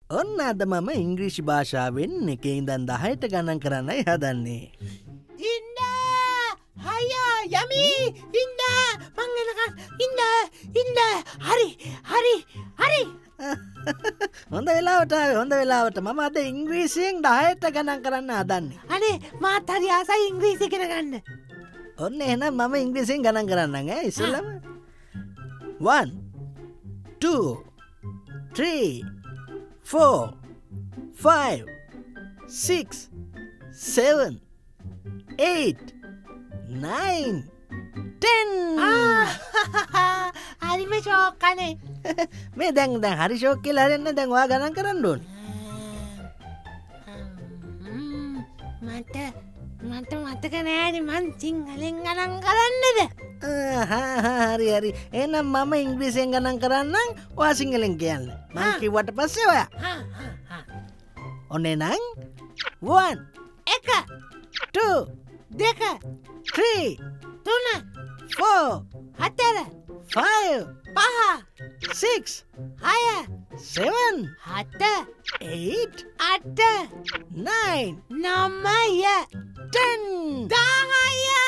ඔන්න අද මම ඉංග්‍රීසි භාෂාවෙන් එකේ ඉඳන් 10ට ගණන් කරන්නයි හදන්නේ. ඉන්න! හයියා යමි! ඉන්න! මං එනකන් ඉන්න! හරි! හොඳ වෙලාවට මම අද ඉංග්‍රීසියෙන් 10ට ගණන් කරන්න හදන්නේ. අනේ මාත් හරි ආසයි ඉංග්‍රීසි ඉගෙන ගන්න. ඔන්න එහෙනම් මම ඉංග්‍රීසියෙන් ගණන් කරන්නම් ඈ ඉස්සෙල්ලම. 1 2 3 4 5 6 7 8 9 10 හරිම ෂෝක් අනේ. මේ දැන් හරි ෂෝක් කියලා හරියන්නේ දැන් ඔයා ගණන් කරන්න ඕනේ. මට මතක නෑනේ මං සිංහලෙන් ගණන් කරන්නද? හරි. එහෙනම් මම ඉංග්‍රීසියෙන් ගණන් කරන්නම් ඔයා සිංහලෙන් කියන්න. මං කිව්වට පස්සේ ඔයා. ඔන්න එහෙනම් 1 එක 2 දෙක 3 තුන 4 හතර 5 පහ 6 හය 7 හත 8 අට 9 නමය 10 10